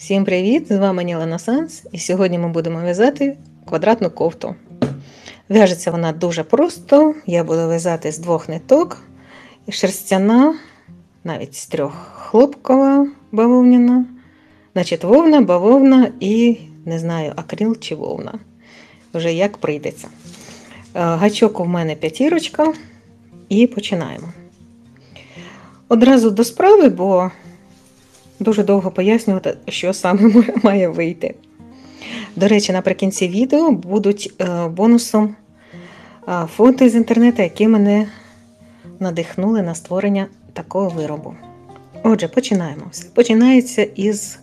Всім привіт! З вами Ніла Санс, і сьогодні ми будемо в'язати квадратну кофту. В'яжеться вона дуже просто. Я буду в'язати з 2 ниток, шерстяна, навіть з 3 хлопкова бавовняна, значить вовна, бавовна і, не знаю, акрил чи вовна. Вже як прийдеться. Гачок у мене 5 і починаємо. Одразу до справи, бо дуже довго пояснювати, що саме має вийти. До речі, наприкінці відео будуть бонусом фото з інтернету, які мене надихнули на створення такого виробу. Отже, починаємо. Все починається із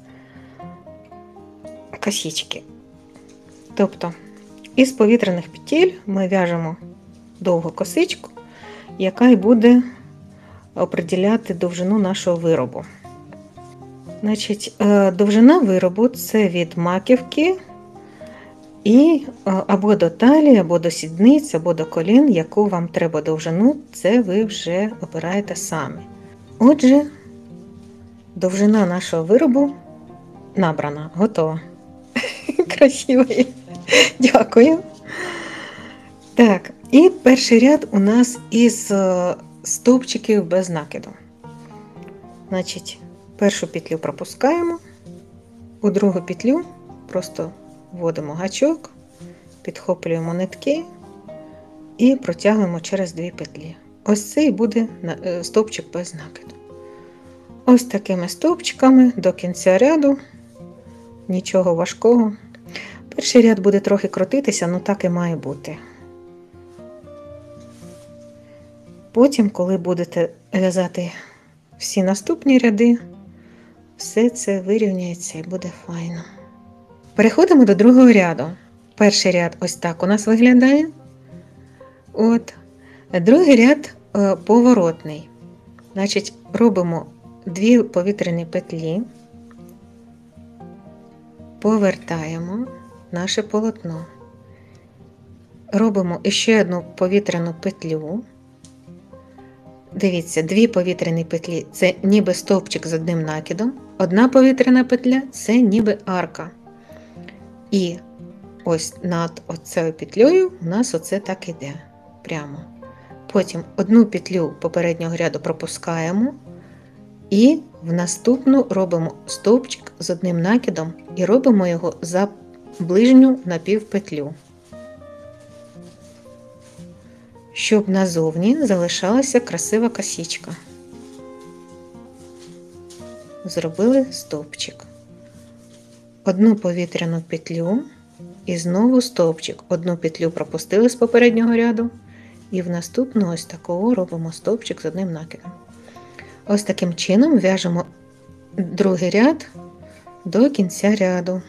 косички. Тобто, із повітряних петель ми в'яжемо довгу косичку, яка й буде определяти довжину нашого виробу. Значить, довжина виробу – це від маківки і або до талії, або до сідниць, або до колін, яку вам треба довжину, це ви вже обираєте самі. Отже, довжина нашого виробу набрана, готова. Красиво. Дякую. Так, і перший ряд у нас із стовпчиків без накиду. Значить, першу петлю пропускаємо, у другу петлю просто вводимо гачок, підхоплюємо нитки і протягуємо через 2 петлі. Ось це і буде стовпчик без накиду. Ось такими стовпчиками до кінця ряду, нічого важкого. Перший ряд буде трохи крутитися, але так і має бути. Потім, коли будете в'язати всі наступні ряди, все це вирівняється і буде файно. Переходимо до другого ряду. Перший ряд ось так у нас виглядає. От. Другий ряд поворотний. Значить, робимо 2 повітряні петлі, повертаємо наше полотно. Робимо ще одну повітряну петлю. Дивіться, 2 повітряні петлі – це ніби стовпчик з одним накидом. Одна повітряна петля – це ніби арка. І ось над оцею петлею у нас оце так іде. Прямо. Потім одну петлю попереднього ряду пропускаємо. І в наступну робимо стовпчик з одним накидом і робимо його за ближню напівпетлю. Щоб назовні залишалася красива косичка. Зробили стовпчик. Одну повітряну петлю і знову стовпчик. Одну петлю пропустили з попереднього ряду і в наступну ось такого робимо стовпчик з одним накидом. Ось таким чином в'яжемо другий ряд до кінця ряду.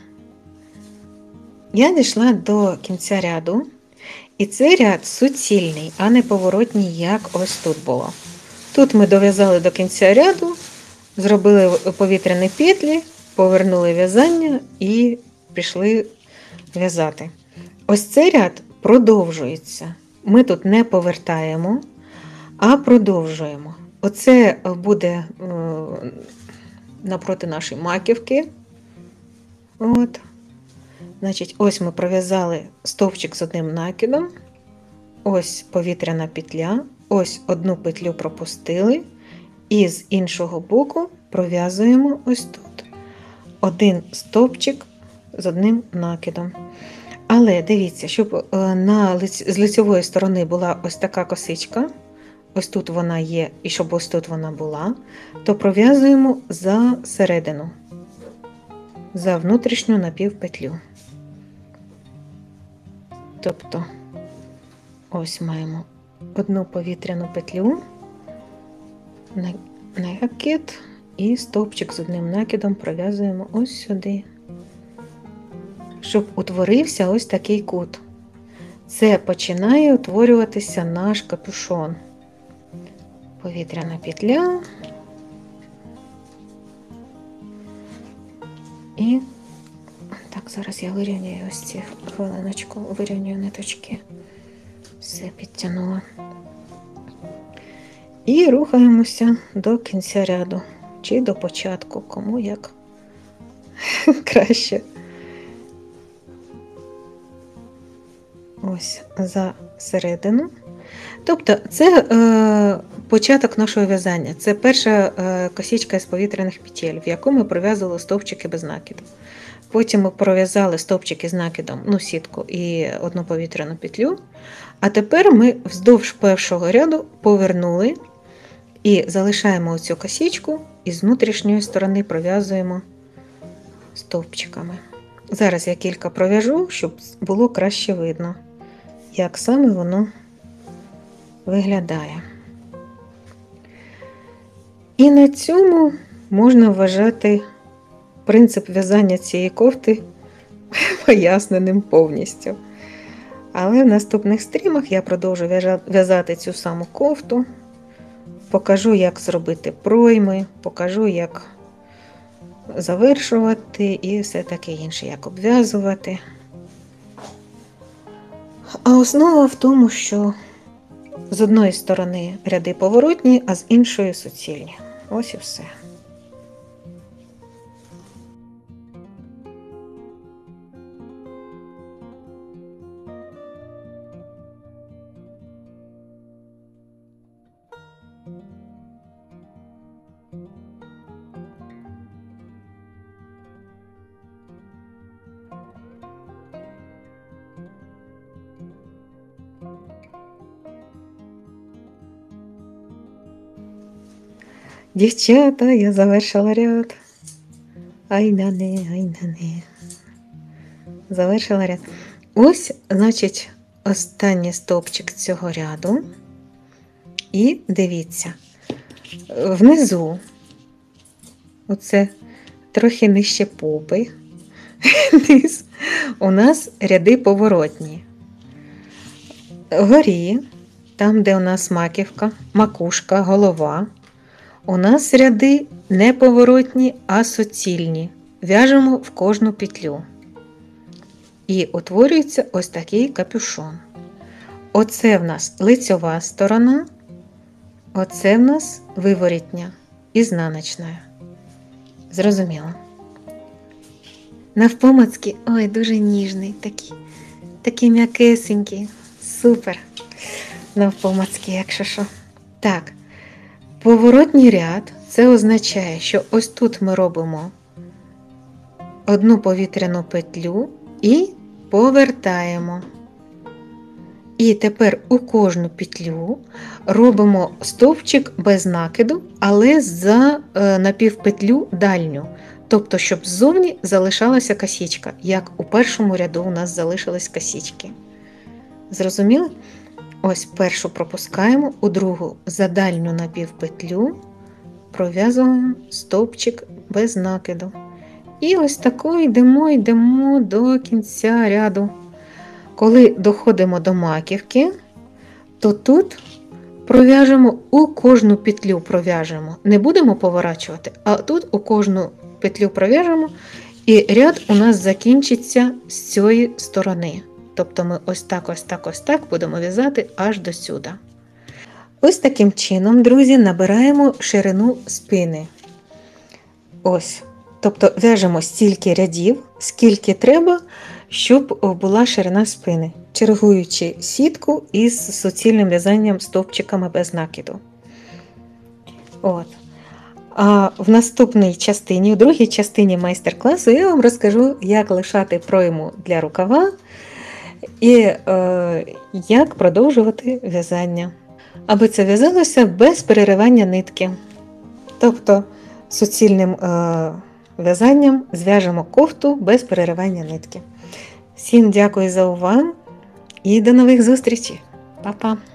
Я дійшла до кінця ряду. І цей ряд суцільний, а не поворотній, як ось тут було. Тут ми дов'язали до кінця ряду, зробили повітряні петлі, повернули в'язання і пішли в'язати. Ось цей ряд продовжується. Ми тут не повертаємо, а продовжуємо. Оце буде напроти нашої маківки. От. Значить, ось ми пров'язали стовпчик з одним накидом, ось повітряна петля, ось одну петлю пропустили, і з іншого боку пров'язуємо ось тут один стовпчик з одним накидом. Але дивіться, щоб з лицевої сторони була ось така косичка, ось тут вона є, і щоб ось тут вона була, то пров'язуємо за середину, за внутрішню напівпетлю. Тобто, ось маємо одну повітряну петлю, накид і стовпчик з одним накидом пров'язуємо ось сюди, щоб утворився ось такий кут. Це починає утворюватися наш капюшон. Повітряна петля і так, зараз я вирівняю ось ці хвилиночку, вирівняю ниточки. Все підтягнула. І рухаємося до кінця ряду, чи до початку, кому як краще. Ось за середину. Тобто це початок нашого в'язання. Це перша косичка з повітряних петель, в яку ми пров'язували стовпчики без накиду. Потім ми пров'язали стовпчики з накидом, сітку і одну повітряну петлю. А тепер ми вздовж першого ряду повернули і залишаємо оцю косичку і з внутрішньої сторони пров'язуємо стовпчиками. Зараз я кілька пров'яжу, щоб було краще видно, як саме воно виглядає. І на цьому можна вважати принцип в'язання цієї кофти поясненим повністю. Але в наступних стрімах я продовжу в'язати цю саму кофту, покажу, як зробити пройми, покажу, як завершувати і все таке інше, як обв'язувати. А основа в тому, що з одної сторони ряди поворотні, а з іншої суцільні. Ось і все. Дівчата, я завершила ряд. Ай на не, ай на не. Завершила ряд. Ось, значить, останній стовпчик цього ряду. І дивіться, внизу, оце трохи нижче попи, низ, у нас ряди поворотні. Вгорі, там, де у нас маківка, макушка, голова, у нас ряди не поворотні, а суцільні. В'яжемо в кожну петлю. І утворюється ось такий капюшон. Оце в нас лицьова сторона, оце в нас виворітня, ізнаночна. Зрозуміло? Навпомацьки, ой, дуже ніжний, такий м'якесенький, супер. Навпомацьки, якщо що. Так. Поворотній ряд – це означає, що ось тут ми робимо одну повітряну петлю і повертаємо. І тепер у кожну петлю робимо стовпчик без накиду, але за напівпетлю дальню. Тобто, щоб ззовні залишалася косичка, як у першому ряду у нас залишились косички. Зрозуміли? Ось першу пропускаємо, у другу за дальню напівпетлю пров'язуємо стовпчик без накиду. І ось тако йдемо до кінця ряду. Коли доходимо до маківки, то тут пров'яжемо у кожну петлю пров'яжемо. Не будемо поворачувати, а тут у кожну петлю пров'яжемо, і ряд у нас закінчиться з цієї сторони. Тобто ми ось так будемо в'язати аж до сюди. Ось таким чином, друзі, набираємо ширину спини. Ось. Тобто в'яжемо стільки рядів, скільки треба, щоб була ширина спини, чергуючи сітку із суцільним в'язанням стовпчиками без накиду. От. А в наступній частині, у другій частині майстер-класу, я вам розкажу, як лишати пройму для рукава і як продовжувати в'язання. Аби це в'язалося без переривання нитки. Тобто суцільним в'язанням зв'яжемо кофту без переривання нитки. Всім дякую за увагу і до нових зустрічей. Па-па!